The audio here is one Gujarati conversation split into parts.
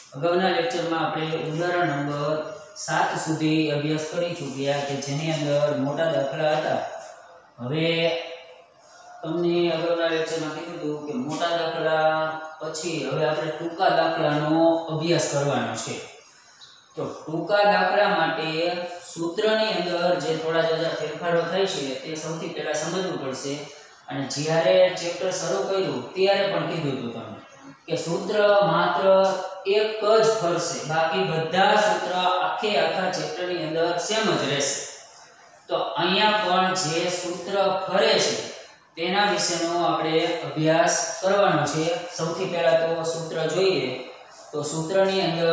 અગાઉના લેક્ચરમાં આપણે ઉદાહરણ નંબર 7 સુધી અભ્યાસ કરી ચૂક્યા કે જેની અંદર મોટા દાખલા હતા. હવે તમને અગાઉના લેક્ચરમાં કીધું હતું કે મોટા દાખલા પછી હવે આપણે ટૂંકા દાખલાનો અભ્યાસ કરવાનો છે. તો ટૂંકા દાખલા માટે સૂત્રની અંદર જે થોડા જુદા ફેરફારો થાય છે તે સૌથી પહેલા સમજવું પડશે. અને જ્યારે ચેપ્ટર શરૂ કર્યું ત્યારે પણ કીધું હતું તમને કે સૂત્ર માત્ર એક જ ફરશે, બાકી બધા સૂત્ર આખા ચેપ્ટરની અંદર સેમ જ રહેશે. તો અહીંયા પણ જે સૂત્ર ફરે છે તેના વિશેનો આપણે અભ્યાસ કરવાનો છે. સૌથી પહેલા તો સૂત્ર જોઈએ. તો સૂત્રની અંદર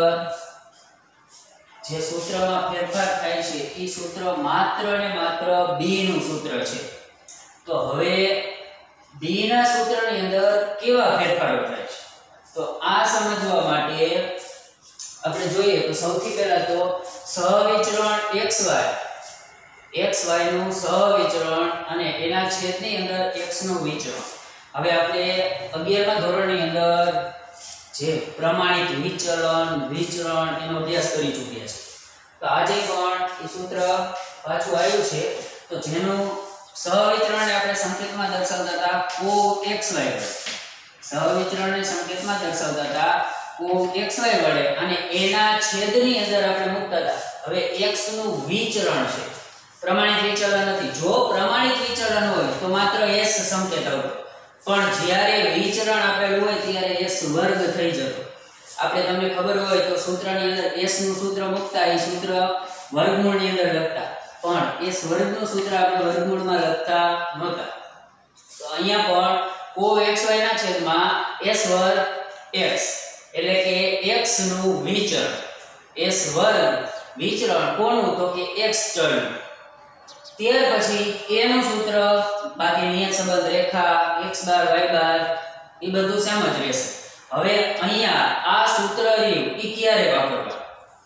જે સૂત્રમાં ફેરફાર થાય છે એ સૂત્ર માત્ર ને માત્ર b નું સૂત્ર છે. તો હવે b ના સૂત્રની અંદર કેવા ફેરફારો થાય છે તો આ સમજવા માટે આપણે જોઈએ તો સૌથી પહેલા તો સહવિચરણ xy નું સહવિચરણ અને એના છેદની અંદર x નું વિચરણ. હવે આપણે 11મા ધોરણની અંદર જે પ્રમાણિત વિચરણ એનો અભ્યાસ કરી ચૂક્યા છે. તો આજે પણ એ સૂત્ર પાછું આવ્યું છે. તો જેનું સહવિચરણને આપણે સંકેતમાં દર્શાવતા હતા coxy વડે, સહવિચરણને સંકેતમાં દર્શાવતા હતા coxy વડે અને એના છેદની અંદર આપણે મૂકતા હતા. હવે x નું વિચરણ છે, પ્રમાણિત વિચલન નથી. જો પ્રમાણિત વિચલન હોય તો માત્ર s સંકેત આવતો, પણ જ્યારે વિચરણ આપેલું હોય ત્યારે s વર્ગ થઈ જતો. આપણે તમને ખબર હોય તો સૂત્રની અંદર s નું સૂત્ર મૂકતા એ સૂત્ર વર્ગમૂળની અંદર લખતા, પણ s વર્ગનું સૂત્ર આપણે વર્ગમૂળમાં લખતા નહોતા. તો અહીંયા પણ coxy ના છેદમાં s વર્ગ x એટલે કે x નું વિચરણ, s વર્ગ વિચરણ કોનું તો કે x ચલનું. ત્યાર પછી a નું સૂત્ર, બાકી નિયત સંબંધ રેખા x બાર y બાર એ બધું સેમ જ રહેશે. હવે અહીંયા આ સૂત્ર રહ્યું ઈ ક્યારે વાપરવા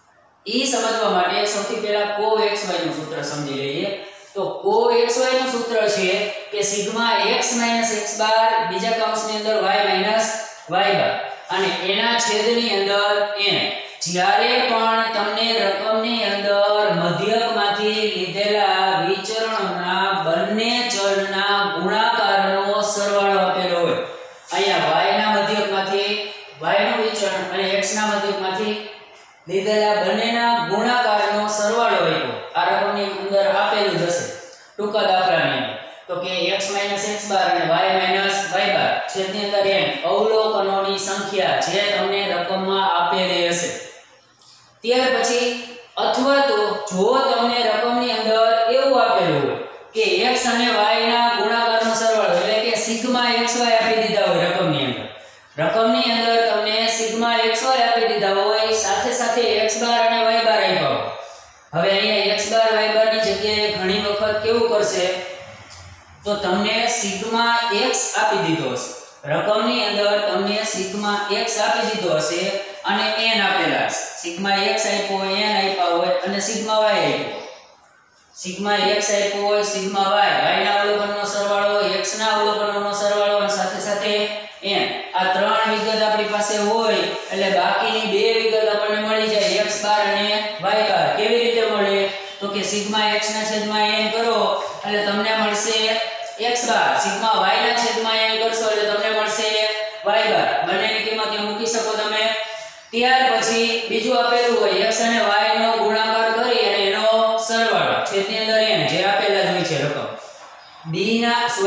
ઈ સમજવા માટે સૌથી પહેલા coxy નું સૂત્ર સમજી લઈએ. તો coxy નું સૂત્ર છે કે સિગ્મા x x બાર બીજા કૌંસની અંદર y y બાર અને એના છેદની અંદર n. જ્યારે પણ તમને રકમની અંદર મધ્યકમાંથી લીધેલા વિચરણના બંને ચલના ગુણાકારનો સરવાળો આપેલો હોય, અહીંયા y ના મધ્યકમાંથી y નું વિચરણ અને x ના મધ્યકમાંથી લીધેલા બંનેના ગુણાકારનો સરવાળો આપ્યો આ રકમની અંદર આપેલું હશે ટૂંકા દાખલાની અંદર. તો કે x x બાર અને y y બાર છેદની અંદર n અવલોકનોની સંખ્યા જે તમને રકમમાં આપેલી હશે. ત્યાર પછી અથવા તો જો તમને રકમની અંદર એવું આપેલું હોય કે x અને y ના ગુણાકારનો સરવાળો એટલે કે સિગ્મા xy આપી દીધા હોય રકમની અંદર તમને સિગ્મા xy આપી દીધા હોય, સાથે સાથે x બાર અને y બાર આપ્યા હોય. હવે અહીંયા x બાર y બાર ની જગ્યાએ ઘણી વખત કેવું કરશે તો તમને સિગ્મા x આપી દીધો હશે રકમની અંદર, તમને સિગ્મા x આપી દીધો હશે અને n આપેલા હશે. સિગ્મા x આપ્યો હોય, n આપ્યા હોય અને સિગ્મા y આપ્યો. સિગ્મા x આપ્યો હોય, સિગ્મા y ના અવલોકનનો સરવાળો, x ના અવલોકનોનો સરવાળો અને સાથે સાથે n. આ ત્રણ વિગત આપણી પાસે હોય એટલે બાકીની બે વિગત આપણને મળી જાય x બાર અને y બાર. કેવી રીતે મળે તો કે સિગ્મા x ના છેદમાં n કરો એટલે તમને મળશે x બાર, સિગ્મા y ના છેદમાં n કરશો એટલે તમને મળશે y બાર. બંનેની કિંમત અહીં મૂકી શકો તમે. ત્યાર પછી બીજું આપેલું હોય x અને y નો ગુણાકાર કરી અને એનો સરવાળો છેદની અંદર n જે આપેલા જ હોય છે રકમ. coxy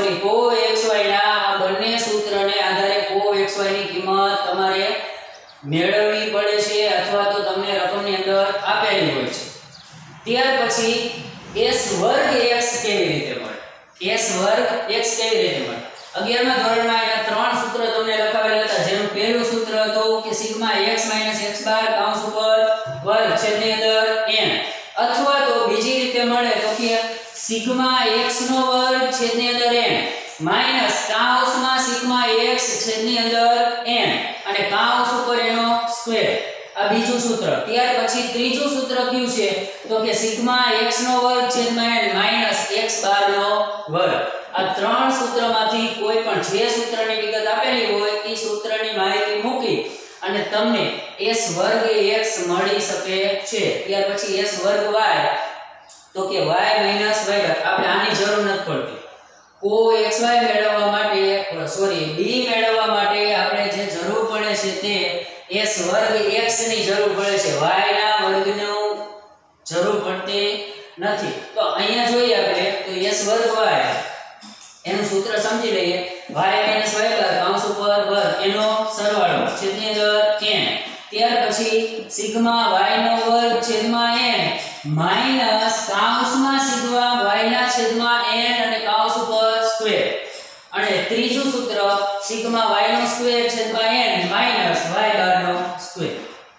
ના આ બંને સૂત્રને આધારે coxy ની કિંમત તમારે મેળવવી પડે છે અથવા તો તમને રકમની અંદર આપેલી હોય છે. ત્યાર પછી s વર્ગ x કેવી રીતે મળે, s વર્ગ x કેવી રીતે મળે. 11મા ધોરણમાં એના ત્રણ સૂત્ર તમને લખાવેલા હતા, જેનું પહેલું સૂત્ર હતું કે સિગ્મા x x બાર કૌંસ ઉપર વર્ગ છેદની અંદર n, અથવા તો બીજી રીતે મળે તો કે સિગ્મા x નો વર્ગ છેદની અંદર n માઈનસ કૌંસમાં સિગ્મા x છેદની અંદર n અને કૌંસ ઉપર એનો સ્ક્વેર. આ બીજું સૂત્ર. ત્યાર પછી ત્રીજું સૂત્ર કયું છે તો કે સિગ્મા x નો વર્ગ છેદમાં n માઈનસ x બાર નો વર્ગ. આ ત્રણ સૂત્રમાંથી કોઈ પણ જે સૂત્રની વિગત આપેલી હોય એ સૂત્રની માહિતી મૂકી અને તમને s વર્ગ x મળી શકે છે. ત્યાર પછી s વર્ગ y તો કે y માઈનસ y બાર આપણે આની જરૂર નથી પડતી. કો xy મેળવવા માટે b મેળવવા માટે આપણે જે જરૂર પડે છે તે s વર્ગ x ની જરૂર પડે છે, y ના વર્ગનું જરૂર પડતી નથી. તો અહીંયા જોઈએ આપણે તો s વર્ગ y એનું સૂત્ર સમજી લઈએ. y માઈનસ y બાર કૌંસ ઉપર વર્ગ એનો સરવાળો છેદની અંદર n. ત્યાર પછી સિગ્મા y નો વર્ગ છેદમાં n માઈનસ કૌંસમાં સિગ્મા y ના છેદમાં n અને કૌંસ ઉપર સ્ક્વેર. અને ત્રીજું સૂત્ર સિગ્મા y નો સ્ક્વેર છેદમાં n માઈનસ y બાર નો સ્ક્વેર.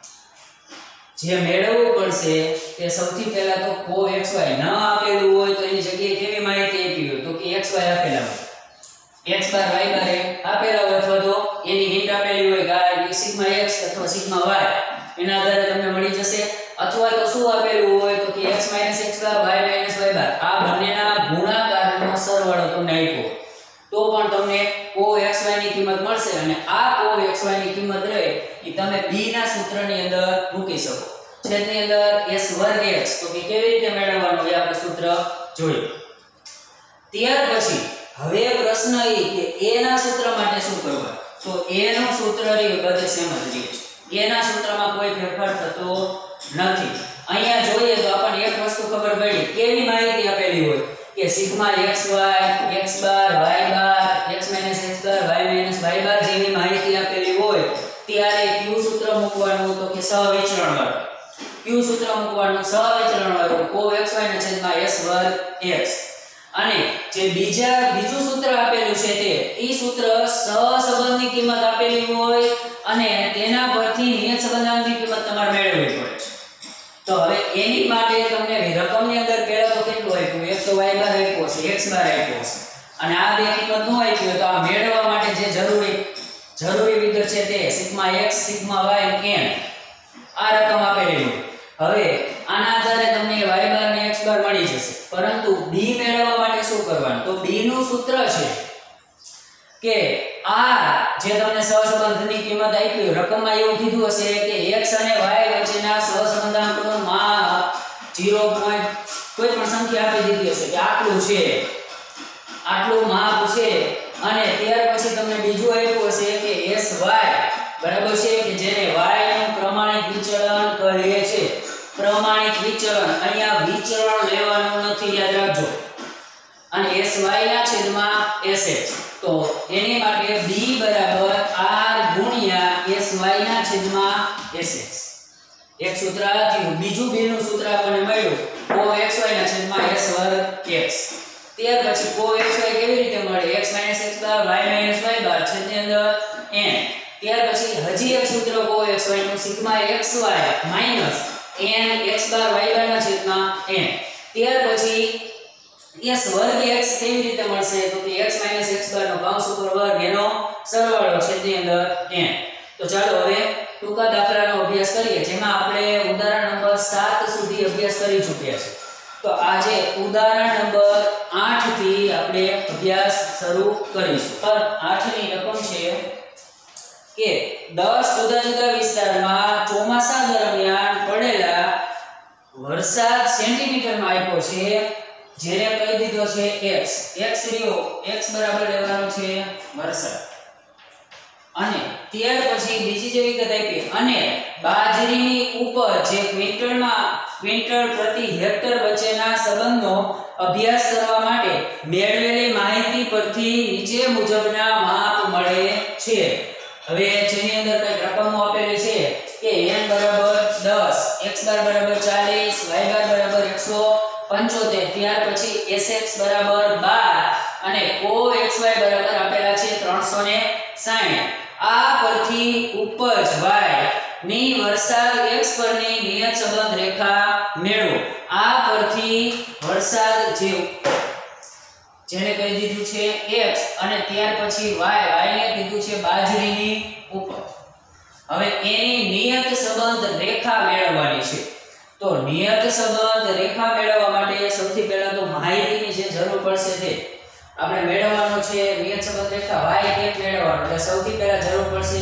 જે મેળવવું પડશે તે સૌથી પહેલા તો કો xy ન આપેલું હોય તો એની જગ્યાએ કેવી માહિતી આપી હોય તો કે xy આપેલા હોય, x બાર y બાર આપેલા હોય અથવા તો એની હિન્ટ આપેલી હોય કે આ સિગ્મા x અથવા સિગ્મા y એના આધારે તમને મળી જશે. અથવા તો શું આપેલું હોય તો કે x - x bar y - y bar આ બંનેના ગુણાકારનો સરવાળો તમને આપ્યો તો પણ તમને કો xy ની કિંમત મળશે. અને આ કો xy ની કિંમત રહે એ તમે b ના સૂત્રની અંદર મૂકી શકો. છેદની અંદર s વર્ગ x તો કે કેવી રીતે મેળવવાનું એ આપણે સૂત્ર જોયું. ત્યાર પછી હવે પ્રશ્ન એ કે a ના સૂત્ર માટે શું કરવું. તો a નું સૂત્ર રહ્યું બધે સેમ જ રહે છે. a ના સૂત્રમાં કોઈ ફેરફાર થતો નથી. અહીંયા જોઈએ તો આપણને એક વસ્તુ ખબર પડી કેવી માહિતી આપેલી હોય કે sigma xy x bar y bar x - x bar y - y bar જેવી માહિતી આપેલી હોય ત્યારે કયું સૂત્ર મૂકવાનું તો કે સહવિચરણ વાળું. કયું સૂત્ર મૂકવાનું સહવિચરણ વાળું કો xy ના છેદમાં s વર્ગ x. અને જે બીજું સૂત્ર આપેલું છે તે ઈ સૂત્ર સહસંબંધની કિંમત આપેલી હોય અને તેના પરથી નિયત સંબંધાંકની કિંમત તમારે મેળવવી પડે છે. તો હવે એની માટે તમને રકમની અંદર પહેલા તો કેટલું આપ્યું એક તો y બાર આપ્યો છે x બાર આપ્યો છે અને આ બે કિંમત નો આપી હોય તો આ મેળવવા માટે જે જરૂરી વિગત છે તે sigma x sigma y n આ રકમ આપેલી હોય. હવે આના આધારે તમને y બાર અને x બાર મળી જશે. પરંતુ b મેળવવા માટે શું કરવાનું તો b નું સૂત્ર છે કે આ જે તમને સહસંબંધની કિંમત આપી હોય રકમમાં એવું કીધું હશે કે x અને y વચ્ચેના સહસંબંધાંકનું માપ 0. કોઈ પણ સંખ્યા આપી દીધી હશે કે આટલું છે, આટલું માપ છે. અને ત્યાર પછી તમને બીજું આપ્યું હશે કે sy બરાબર છે કે જેને y નું પ્રમાણિત વિચલન કહે છે. પ્રમાણિત વિચલન અહીંયા વિચલન લેવાનું નથી યાદ રાખજો. અને sy ના છેદમાં sh તો એની માટે b બરાબર r ગુણ્યા sy ના છેદમાં sh. એક સૂત્ર આપ્યું. બીજું b નું સૂત્ર આપણને મળ્યું કો xy ના છેદમાં s વર્ગ x. ત્યાર પછી કો xy કેવી રીતે મળે x - x bar y - y bar છેદની અંદર n. ત્યાર પછી હજી એક સૂત્ર કો xy નું sigma xy minus n x bar y bar ના છેદમાં n. ત્યાર પછી s વર્ગ x કેવી રીતે મળશે તો કે x - x બાર નો કૌંસ ઉપર વર્ગ એનો સરવાળો છેદની અંદર n. તો ચાલો હવે ટૂંકા દાખલાનો અભ્યાસ કરીએ જેમાં આપણે ઉદાહરણ નંબર 7 સુધી અભ્યાસ કરી ચૂક્યા છે. તો આજે ઉદાહરણ નંબર 8 થી આપણે અભ્યાસ શરૂ કરીશું. પર 8 ની રકમ છે કે 10 જુદા જુદા વિસ્તારમાં ચોમાસા દરમિયાન પડેલા વરસાદ સેન્ટીમીટરમાં આપ્યો છે જેને કહી દીધો છે x. x રહ્યો x બરાબર લેવાનો છે વરસાદ. અને ત્યાર પછી બીજી જે વિગત આપી અને બાજરીની ઉપર જે ક્વિન્ટલ પ્રતિ હેક્ટર વચ્ચેના સંબંધનો અભ્યાસ કરવા માટે મેળવેલી માહિતી પરથી નીચે મુજબના માપ મળે છે. હવે જેની અંદર કઈ રકમો આપેલી છે કે n બરાબર 10 x બાર બરાબર 40 y બાર બરાબર 175 ત્યાર પછી sx બરાબર 12 અને coxy બરાબર આપેલા છે 360. આ પરથી ઉપજ y ની વરસાદ x પરની નિયત સંબંધ રેખા મેળવો. આ પરથી વરસાદ જેને કહી દીધું છે x અને ત્યાર પછી y ને કીધું છે બાજરીની ઉપર. હવે એની નિયત સંબંધ રેખા મેળવવાની છે. તો નિયત સંબંધ રેખા મેળવવા માટે સૌથી પહેલા તો માહિતીની જે જરૂર પડશે તે આપણે મેળવવાનો છે. નિયત સંબંધ રેખા y એક મેળવવાનો એટલે સૌથી પહેલા જરૂર પડશે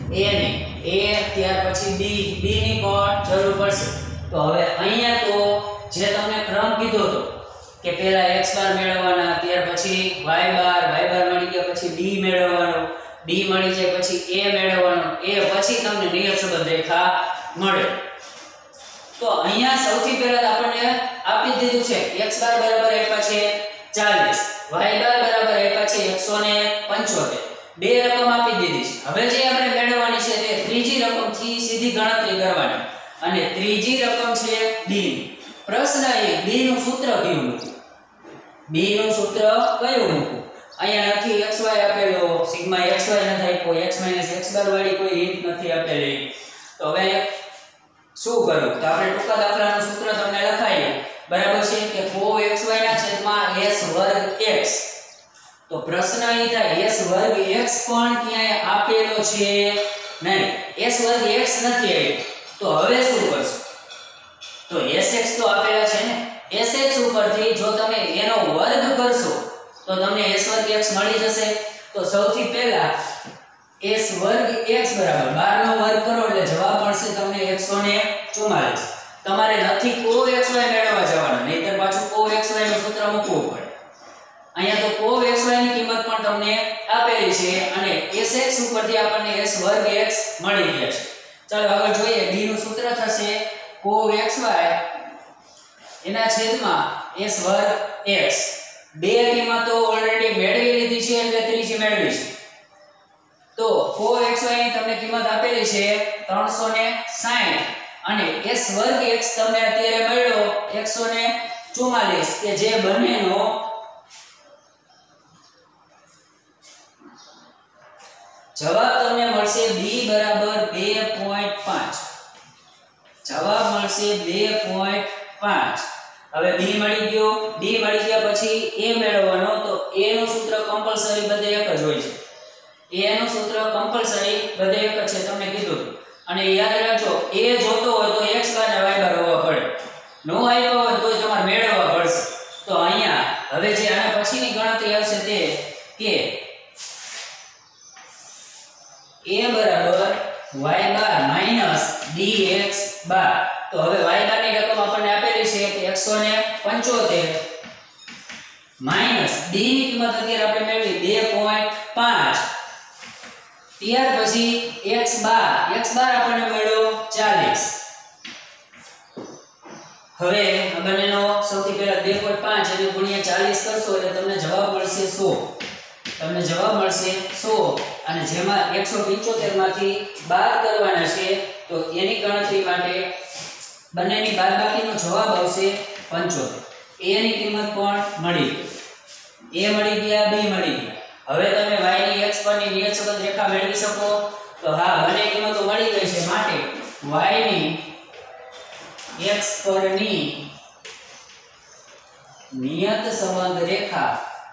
A ની A ત્યાર પછી B ની પણ જરૂર પડશે. તો હવે અહીંયા તો જે તમને ક્રમ કીધો હતો કે પહેલા x બાર મેળવવાના, ત્યાર પછી y બાર મળી ગયા પછી b મેળવવાનો, b મળી જાય પછી a મેળવવાનો, a પછી તમને નિયત સંબંધ રેખા મળે. તો અહીંયા સૌથી પહેલા આપણને આપી દીધું છે x બાર બરાબર આપ્યા છે 40, y બાર બરાબર આપ્યા છે 175. બે રકમ આપી દીધી છે. હવે જે આપણે મેળવવાની છે તે ત્રીજી રકમથી સીધી ગણતરી કરવાની અને ત્રીજી રકમ છે b. પ્રશ્ન એ b નું સૂત્ર કયું મૂકવું? b નું સૂત્ર કયું મૂકવું? અહીંયા નથી xy આપેલો, સિગ્મા xy નથી આપ્યો, x - x બાર વાળી કોઈ રીત નથી આપેલી. તો હવે શું કરું? તો આપણે ટૂંકા દાખલાનું સૂત્ર તમને લખાઈએ, બરાબર છે કે cos xy ના છેદમાં s વર્ગ x. તો પ્રશ્ન એ થાય s વર્ગ x પણ ક્યાંય આપેલો છે નહીં, s વર્ગ x નથી આપ્યો. તો હવે શું કરશું? તો sx તો આપેલા છે ને, sx ઉપરથી જો તમે એનો વર્ગ કરશો તો તમને s વર્ગ x મળી જશે. તો સૌથી પહેલા s વર્ગ x બરાબર 12 નો વર્ગ કરો એટલે જવાબ મળશે તમને 144. તમારે નથી cos xy મેળવવા જવાનું, નહીતર પાછું cos xy નું સૂત્ર મૂકવું પડે. અહીંયા તો cos xy ની કિંમત પણ તમને આપેલી છે અને sx ઉપરથી આપણને s વર્ગ x મળી ગયા છે. ચાલો આગળ જોઈએ. b નું સૂત્ર થશે cos xy એના છેદમાં s વર્ગ x. બે કિંમતો ઓલરેડી મેળવી લીધી છે એટલે ત્રીજી મેળવી છે. તો cos xy ની તમને કિંમત આપેલી છે 360 અને s વર્ગ x તમને અત્યારે મળ્યો 144 કે જે બંનેનો જવાબ તમને મળશે b બરાબર 2.5. જવાબ મળશે 2.5. હવે b મળી ગયો, b મળી ગયા પછી a મેળવવાનો. તો a નું સૂત્ર કમ્પલસરી બધે એક જ હોય છે. a નું સૂત્ર કમ્પલસરી બધે એક જ છે, તમને કીધું. અને યાદ રાખજો a જોતો હોય તો x બાર અને y બાર હોવા પડે, નો આપ્યો હોય તો તમારે મેળવવા પડશે. તો અહીંયા હવે જે આના પછીની ગણતરી આવશે તે કે a બરાબર y bar minus dx bar. તો હવે y બાર ની રકમ આપણને આપેલી છે કે 175 માઈનસ d ની કિંમત અત્યારે આપણે મેળવી 2.5. ત્યાર પછી x બાર આપણને મળ્યો 40. હવે આ બંનેનો સૌથી પહેલા 2.5 એટલે ગુણ્યા 40 કરશો એટલે તમને જવાબ મળશે 100. તમને જવાબ મળશે 100 અને જેમાં 175 માંથી બાદ કરવાના છે તો એની ગણતરી માટે બંનેની બાદબાકીનો જવાબ આવશે 75. a ની કિંમત પણ મળી ગઈ, a મળી ગયા, b મળી ગયા. હવે તમે y ની x પરની નિયત સંબંધ રેખા મેળવી શકો. તો હા, બંને કિંમતો મળી ગઈ છે માટે y ની x પરની નિયત સંબંધ રેખા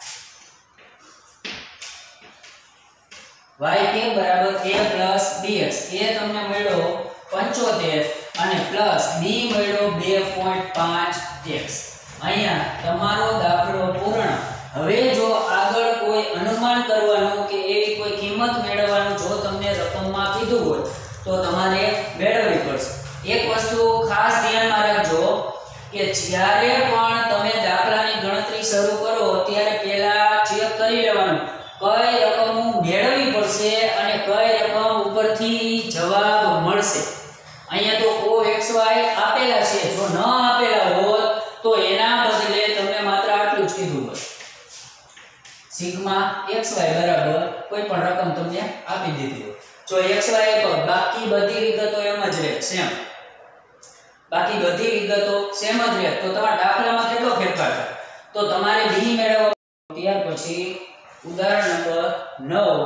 y કે બરાબર a + bx. a તમને મળ્યો 75 અને પ્લસ b મળ્યો 2.5x. અહીંયા તમારો દાખલો પૂર્ણ. હવે જો આગળ કોઈ અનુમાન કરવાનું કે એવી કોઈ કિંમત મેળવવાનું જો તમને રકમમાં કીધું હોય તો તમારે મેળવવી પડશે. એક વસ્તુ ખાસ ધ્યાનમાં રાખજો કે જ્યારે પણ તમે દાખલાની ગણતરી શરૂ કરો ત્યારે પહેલા ચેક કરી લેવાનું કઈ રકમ મેળવવી પડશે અને કઈ રકમ ઉપરથી જવાબ મળશે. અહીંયા તો cos xy આપેલા છે, જો ન આપેલા હોત તો એના બદલે તમને માત્ર આટલું જ કીધું હોય, સિગ્મા xy બરાબર કોઈ પણ રકમ તમને આપી દીધી હોય. જો xy તો બાકી બધી વિગતો એમ જ રહે સેમ, બાકી બધી વિગતો સેમ જ રહે. તો તમારા દાખલામાં કેટલો ફેરફાર થાય? તો તમારે b મેળવવા. ત્યાર પછી ઉદાહરણ નંબર 9.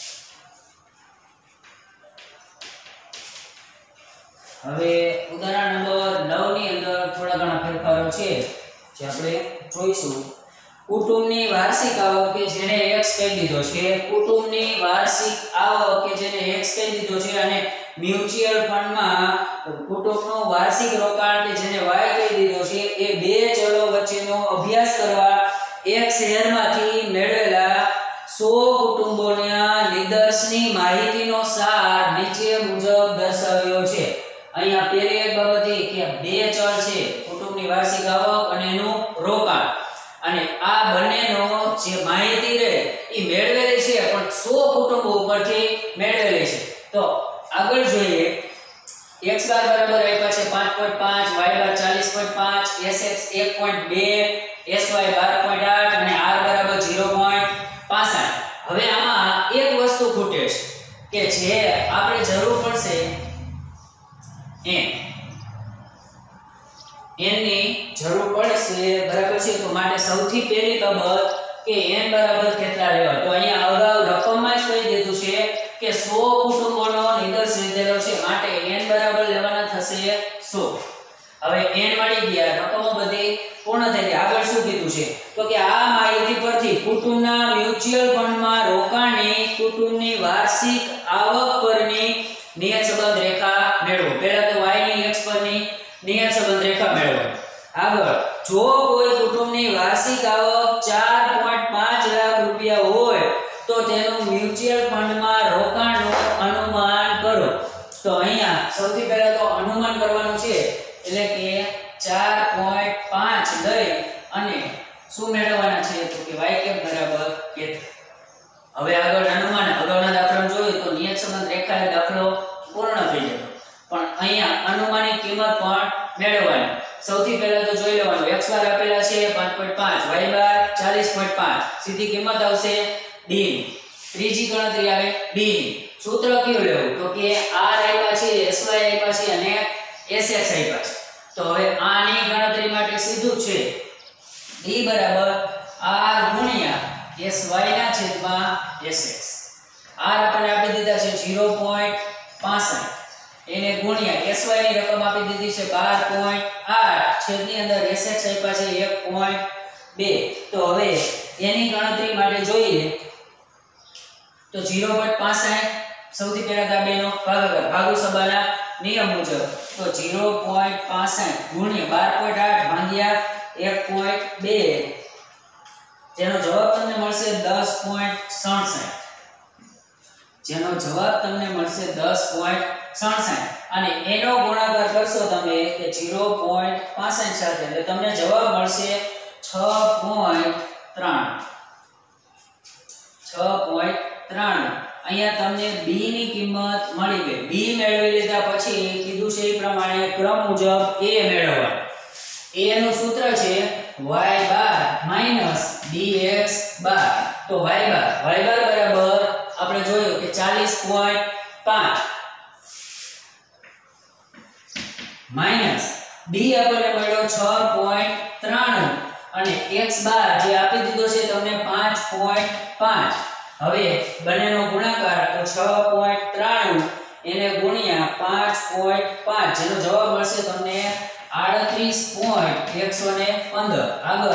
હવે ઉદાહરણ નંબર 9 ની અંદર થોડા ઘણા ફેરફારો છે જે આપણે જોઈશું. કુટુંબની વાર્ષિક આવક કે જેને x કહી દીધો છે, કુટુંબની વાર્ષિક આવક કે જેને x કહી દીધો છે અને મ્યુચ્યુઅલ ફંડમાં કુટુંબનું વાર્ષિક રોકાણ કે જેને y કહી દીધો છે, એ બે ચલો વચ્ચેનો અભ્યાસ કરવા એક શહેરમાંથી મેળવેલા 100 કુટુંબોના નિદર્શની માહિતીનો સાર sx 1.2 sy 12.8 અને r બરાબર 0.65. હવે આમાં એક વસ્તુ ખૂટે છે કે જે આપણે જરૂર પડશે n ની જરૂર પડશે, બરાબર છે. તો માટે સૌથી પહેલી બાબત કે n બરાબર કેટલા લેવા. તો અહીંયા અગાઉ રકમમાં જ કહી દીધું છે કે 100 કુટુંબોનો નિદર્શ લીધેલો છે, માટે n બરાબર લેવાના થશે 100. હવે n મળી ગયા, રકમો બધી પૂર્ણ થઈ ગઈ. આગળ શું કીધું છે તો કે આ માહિતી પરથી કુટુંબના મ્યુચ્યુઅલ ફંડમાં રોકાણની કુટુંબની વાર્ષિક આવક પરની નિયત સંબંધ રેખા મેળવો. પહેલા તો y ની x પરની નિયત સંબંધ રેખા મેળવો. આગળ જો કોઈ કુટુંબની વાર્ષિક આવક 4.5 લાખ રૂપિયા હોય તો તેનું મ્યુચ્યુઅલ ફંડમાં રોકાણનું અનુમાન કરો. તો અહીંયા સૌથી પહેલા તો અનુમાન કરવાનું છે, એટલે કે 4.5 લઈ અને શું મેળવવાના છે તો કે y કેપ બરાબર કેટલા. હવે આગળ અનુમાન અગાઉના દાખલામાં જોયું તો નિયત સંબંધ રેખા દાખલો પૂર્ણ થઈ જતો, પણ અહીંયા અનુમાનિત કિંમત પણ મેળવવાની. સૌથી પહેલા તો જોઈ લેવાનું x બાર આપેલા છે 5.5, y બાર 40.5, સીધી કિંમત આવશે d ની. ત્રીજી ગણતરી આવે d ની. સૂત્ર કયું લેવું તો કે r આપ્યા છે, sy આપ્યા છે અને sx આપ્યા છે. તો હવે આની ગણતરી માટે સીધું છે d બરાબર r ગુણ્યા sy ના છેદમાં sx. r આપણને આપી દીધા છે 0.65, એને ગુણ્યા sy ની રકમ આપી દીધી છે 12.8, છેદની અંદર sx આપ્યા છે 1.2. તો હવે એની ગણતરી માટે જોઈએ તો 0.65 સૌથી પહેલા આ બેનો ભાગાકાર ભાગુ સબાના નિયમ મુજબ. તો 0.65 ગુણ્યા 12.8 ભાગ્યા 1.2, જેનો જવાબ તમને મળશે 10.67. જેનો જવાબ તમને મળશે 10.67 અને એનો ગુણાકાર કરશો તમે કે 0.65 સાથે, એટલે તમને જવાબ મળશે 6.93. અહીંયા તમને b ની કિંમત મળી ગઈ. b મેળવી લીધા પછી કીધું છે એ પ્રમાણે ક્રમ મુજબ a મેળવવાનું. a નું સૂત્ર છે y bar minus dx bar. તો y બાર બરાબર આપણે જોયું કે 40.5 માઈનસ d આપણને મળ્યો 6.93 અને x બાર જે આપી દીધો છે તમને 5.5. હવે બંનેનો ગુણાકાર તો 6.93 એને ગુણ્યા 5.5, જેનો જવાબ મળશે તમને 38.115. આગળ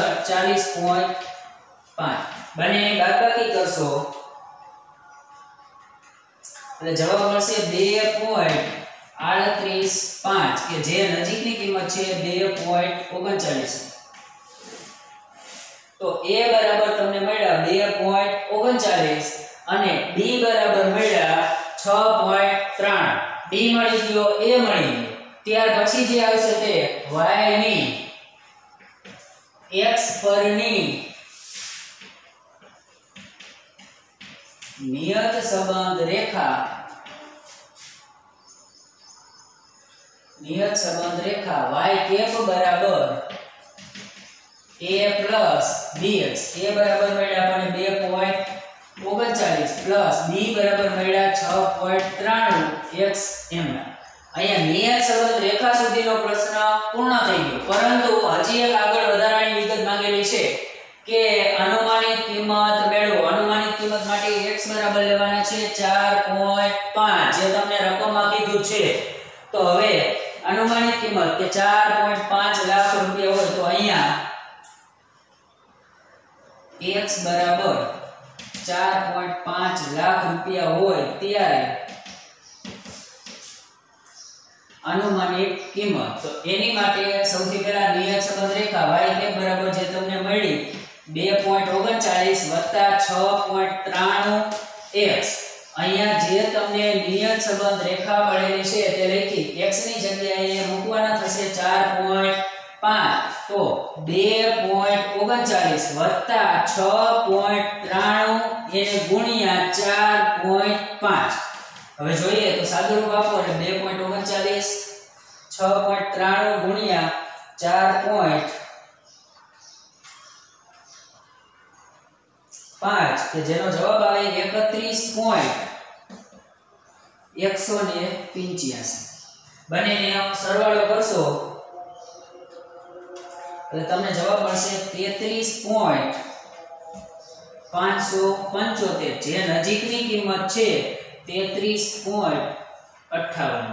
40.5 બંનેની બાદબાકી કરશો એટલે જવાબ મળશે 2.385 કે જે નજીકની કિંમત છે 2.39. તો a બરાબર તમને મળ્યા 2.39 અને b બરાબર મળ્યા 6.3. d મળી ગયો, a મળી ગયો. ત્યાર પછી જે આવશે તે y ની x પરની નિયત સંબંધ રેખા y કેપ બરાબર a પ્લસ dx. a બરાબર મળ્યા આપણને 2.39 પ્લસ b બરાબર મળ્યા 6.93 x એમ. અહીંયા નિયત સંબંધ રેખા સુધીનો પ્રશ્ન પૂર્ણ થઈ ગયો, પરંતુ હજી એક આગળ વધારાની વિગત માંગેલી છે કે અનુમાનિત કિંમત મેળવો. અનુમાનિત કિંમત માટે x બરાબર લેવાના છે 4.5, જે તમને રકમમાં કીધું છે. તો હવે અનુમાનિત કિંમત કે 4.5 લાખ રૂપિયા હોય તો અહીંયા x બરાબર 4.5 લાખ રૂપિયા હોય ત્યારે અનુમાનિત કિંમત. તો એની માટે સૌથી પહેલા નિયત સંબંધ રેખા y કેપ બરાબર જે તમને મળી 2.39 વત્તા 6.93 x. અહીંયા જે તમને નિયત સંબંધ રેખા મળેલી છે તે લખી x ની જગ્યાએ મૂકવાના થશે 4.5. તો 2.39 વત્તા 6.93 એને ગુણ્યા 4.5. હવે જોઈએ તો સાદું રૂપ આપો એટલે 2.39 6.93 ગુણ્યા 4.5 5 કે જેનો જવાબ આવે 31.185 બંનેને સરવાળો કરશો એટલે તમને જવાબ મળશે 33.575 જે નજીકની કિંમત છે 33.58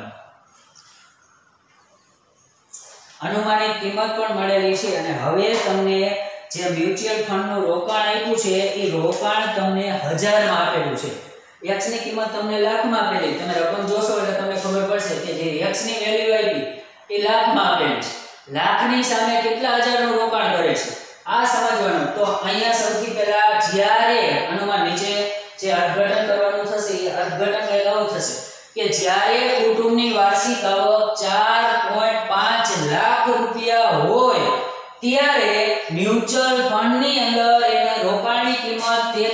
અનુમાનિત કિંમત પણ મળેલી છે અને હવે તમને જે મ્યુચ્યુઅલ ફંડ નું રોકાણ આપ્યું છે એ રોકાણ તમને 1000 માં આપેલું છે x ની કિંમત તમને લાખ માં આપેલી તમે રકમ જોશો એટલે તમને ખબર પડશે કે જે x ની વેલ્યુ આપી એ લાખ માં આપેલી છે લાખ ની સામે કેટલા હજાર નું રોકાણ કરે છે આ સમજવાનું તો અહીંયા સૌથી પહેલા જ્યારે અનુમાન નીચે જે અર્થઘટન કરવાનું થશે એ અર્થઘટન કંઈક આવું થશે કે જ્યારે કુટુંબની વાર્ષિક આવક 4.5 લાખ રૂપિયા હોય ત્યારે મ્યુચ્યુઅલ ફંડ ની અંદર એના રોકાણની કિંમત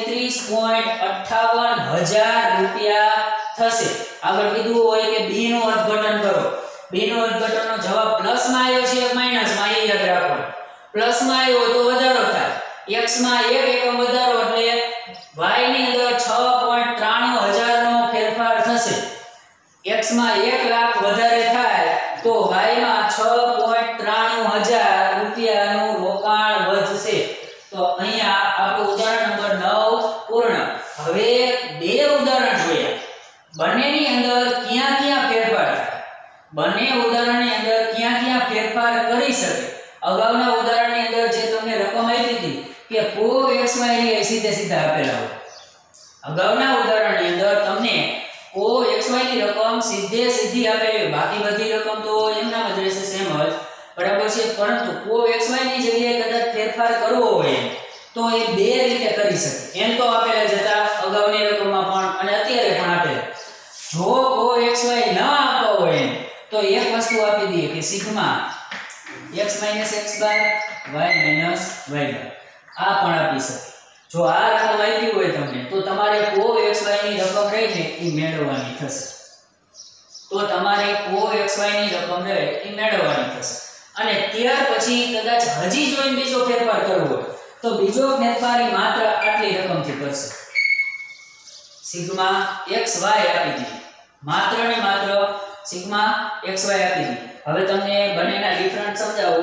33.58 હજાર રૂપિયા થશે આગળ કીધું હોય કે b નું અર્થઘટન કરો b નું અર્થઘટનનો જવાબ પ્લસ માં આવ્યો છે કે માઈનસ માં એ યાદ રાખો પ્લસ માં આવ્યો તો વધારો થાય x માં 1 એકમ વધારો એટલે y ની અંદર 6.93 હજાર નો ફેરફાર થશે x માં 1 લાખ વધારે થાય તો y માં 6.93 હજાર રૂપિયાનું રોકાણ વધશે તો અહીંયા આપણું ઉદાહરણ નંબર 9 પૂર્ણ હવે બે ઉદાહરણ જોયા બંનેની અંદર ક્યાં ક્યાં ફેરફાર થાય બંને ઉદાહરણની અંદર ક્યાં ક્યાં ફેરફાર કરી શકે અગાઉના ઉદાહરણની અંદર જે તમને રકમ આપી હતી કે કો x y ની સીધે સીધા આપેલા હોય અગાઉના ઉદાહરણની અંદર તમને કો x y ની રકમ સીધે સીધી આપેલી બાકી બધી રકમ તો એમનામ જ રહેશે સેમ જ બરાબર છે પરંતુ કો x y ની જગ્યાએ કદાચ ફેરફાર કરવો હોય તો એ બે રીતે કરી શકે એમ તો આપેલા જ હતા અગાઉની રકમમાં પણ અને અત્યારે પણ આપેલા જો કો x y ન આપવો હોય તો એક વસ્તુ આપી દઈએ કે sigma x - x bar y - y bar આ પણ આપી શકે જો આ રકમ આપી હોય તમને તો તમારે કો x y ની રકમ રહીને એ મેળવવાની થશે તો તમારે કો x y ની રકમ રહે એ મેળવવાની થશે અને ત્યાર પછી કદાચ હજી જો બીજો ફેરફાર કરવો હોય તો બીજો ફેરફાર માત્ર આટલી રકમથી કરશે સિગ્મા x y આપી દીધી માત્ર ને માત્ર સિગ્મા x y આપી દીધી હવે તમને બંનેના ડિફરન્ટ સમજાવું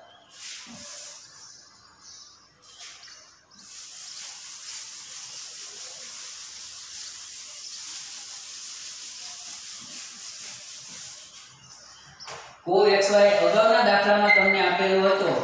કો x y અગાઉના દાખલામાં તમને આપેલું હતું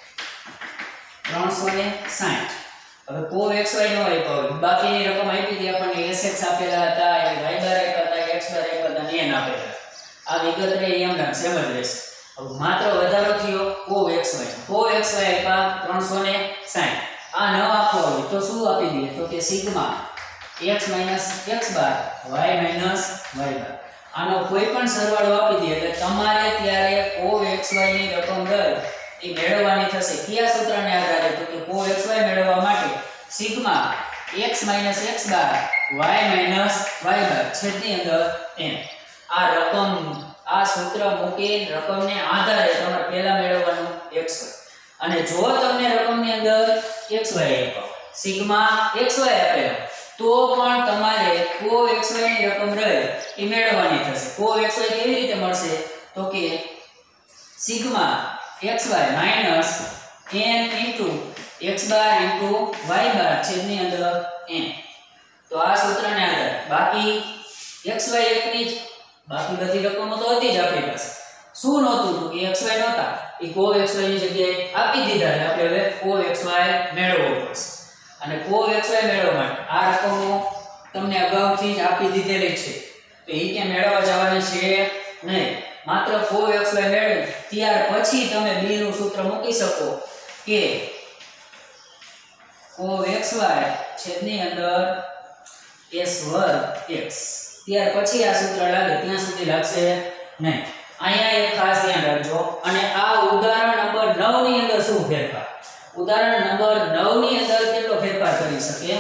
360 હવે કો x y નો આપ્યો બાકીની રકમ આપી દી આપણને sx આપેલા હતા એ y બાર આપ્યા હતા x બાર આપ્યા હતા ને n આપેલા આ વિગત રે એમ ના સેમ જ રહેશે હવે માત્ર વધારો થયો કો x y આપ્યા 360 આ ન આપવો હોય તો શું આપી દઈએ તો કે sigma x - x bar y - y bar આનો કોઈ પણ સરવાળો આપી દઈએ એટલે તમારે ત્યારે કો x y ની રકમ દર એ મેળવવાની થશે કયા સૂત્રને આધારે તો કે કો x y મેળવવા માટે sigma x - x bar y - y bar છેદની અંદર n આ રકમ આ સૂત્ર મૂકી રકમને આધારે તમારે પહેલા મેળવવાનું x y અને જો તમને રકમની અંદર x y આપ્યો સિગ્મા x y આપેલો તો પણ તમારે કો x y ની રકમ રહે એ મેળવવાની થશે કો x y કેવી રીતે મળશે તો કે sigma x y minus n into x bar into y bar છેદની અંદર n તો આ સૂત્રને આધારે બાકી x y એકની જ બાકી બધી રકમો તો હતી જ આપણી પાસે શું નહોતું તો કે x y નહોતા એ કો x y ની જગ્યાએ આપી દીધા એટલે આપણે હવે કો x y મેળવવો પડશે અને કો x y મેળવવા માટે આ રકમો તમને અગાઉથી જ આપી દીધેલી છે તો એ કે મેળવવા જવાની છે નહીં માત્ર કો x y મેળવી ત્યાર પછી તમે b નું સૂત્ર મૂકી શકો કે કો x y છેદની અંદર s વર્ગ x ત્યાર પછી આ સૂત્ર લાગે ત્યાં સુધી લાગશે નહીં અહીંયા એક ખાસ ધ્યાન રાખજો અને આ ઉદાહરણ નંબર 9 ની અંદર શું ફેરફાર ઉદાહરણ નંબર 9 ની અંદર કેટલો ફેરફાર કરી શકે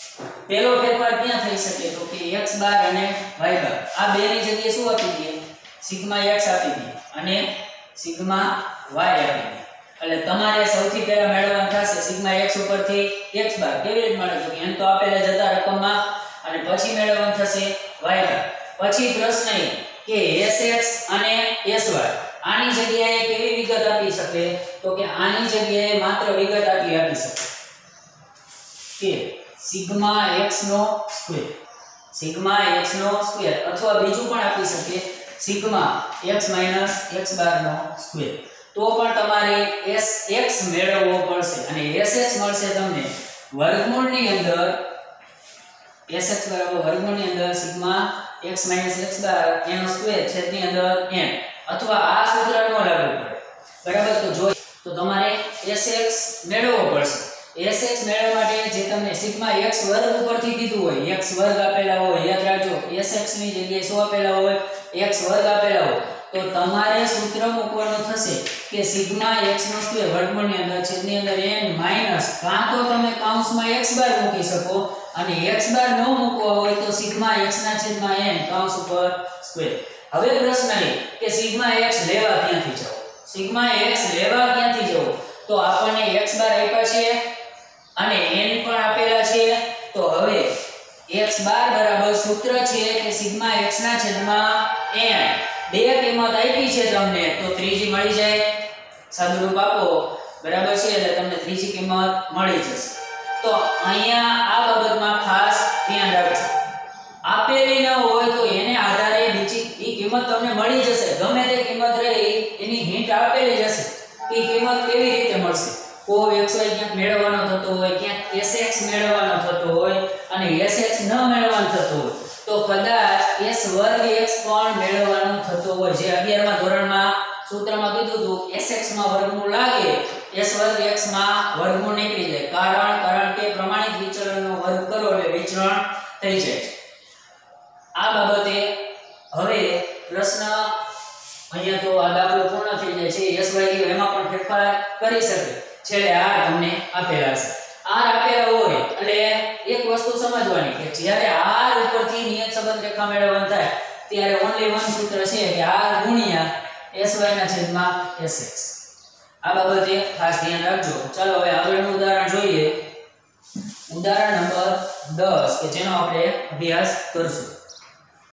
પહેલો ફેરફાર ક્યાં થઈ શકે તો કે x બાર અને y બાર આ બે ની જગ્યાએ શું આપી દઈએ સિગ્મા x આપી દીધી અને સિગ્મા y આપી દીધી. એટલે તમારે સૌથી પહેલા મેળવવાનું થશે સિગ્મા x ઉપરથી x બાર. કેવી રીતે મળે તો એમ તો આપેલા જતા રકમમાં, અને પછી મેળવવાનું થશે y બાર. પછી પ્રશ્ન એ કે sx અને sy આની જગ્યાએ કેવી વિગત આપી શકે તો કે આની જગ્યાએ માત્ર વિગત આપી શકે કે સિગ્મા x નો સ્ક્વેર, સિગ્મા x નો સ્ક્વેર, અથવા બીજું પણ આપી શકે sigma x minus x bar નો સ્ક્વેર. તો પણ તમારે sx મેળવવો પડશે અને sx મળશે તમને વર્ગમૂળની અંદર sx બરાબર વર્ગમૂળની અંદર sigma x minus x bar એનો સ્ક્વેર છેદની અંદર n, અથવા આ સૂત્ર નો લાગુ પડે બરાબર. તો જો તો તમારે sx મેળવવો પડશે. sx મેળવવા માટે જે તમને સિગ્મા x વર્ગ ઉપરથી દીધું હોય, x વર્ગ આપેલા હોય, યાદ રાખજો sx ની જગ્યાએ શું આપેલા હોય, x વર્ગ આપેલા હોય, તો તમારે સૂત્ર મૂકવાનું થશે કે સિગ્મા x નો સ્ક્વેર વર્ગમૂળની અંદર છેદની અંદર n માઈનસ, કાં તો તમે કૌંસમાં x બાર મૂકી શકો અને x બાર ન મૂકવો હોય તો સિગ્મા x ના છેદમાં n કૌંસ ઉપર સ્ક્વેર. હવે પ્રશ્ન એ કે સિગ્મા x લેવા ક્યાંથી જાવ, સિગ્મા x લેવા ક્યાંથી જાવ, તો આપણને x બાર આપ્યા છે અને n પણ આપેલા છે. તો હવે x બાર બરાબર સૂત્ર છે કે સિગ્મા x ના છેદમાં n, બે કિંમત આપી છે તમને તો ત્રીજી મળી જાય, સાદુરૂપ આપો બરાબર છે એટલે તમને ત્રીજી કિંમત મળી જશે. તો અહીંયા આ બાબતમાં ખાસ ધ્યાન રાખજો, આપેલી ન હોય તો એને આધારે બીજી ઈ કિંમત તમને મળી જશે, ગમે તે કિંમત રહે એની હિન્ટ આપેલી જશે કે કિંમત કેવી રીતે મળશે. કોવ xy ક્યાંક મેળવવાનો થતો હોય, ક્યાંક sx મેળવવાનો થતો હોય અને sx ન મેળવવાનો થતો હોય તો કદાચ s વર્ગ x પણ મેળવવાનો થતો હોય. જે 11મા ધોરણમાં સૂત્રમાં કીધું હતું sx માં વર્ગમૂળ લાગે s વર્ગ x માં વર્ગમૂળ નીકળી જાય, કારણ કે પ્રમાણિત વિચલનનો વર્ગ કરો એટલે વિચલન થઈ જાય. આ બાબતે હવે પ્રશ્ન અહીંયા તો આ દાખલો પૂર્ણ થઈ જાય છે. s y એમાં પણ ફેરફાર કરી શકે. છેલ્લે r તમને આપેલા છે, r આપેલા હોય એટલે એક વસ્તુ સમજવાની કે જ્યારે r ઉપરથી નિયત સંબંધ રેખા મેળવવાનું થાય ત્યારે ઓન્લી વન સૂત્ર છે કે r ગુણ્યા sy ના છેદમાં sx. આ બાબતે ખાસ ધ્યાન રાખજો. ચાલો હવે આગળનું ઉદાહરણ જોઈએ, ઉદાહરણ નંબર 10 કે જેનો આપણે અભ્યાસ કરશું.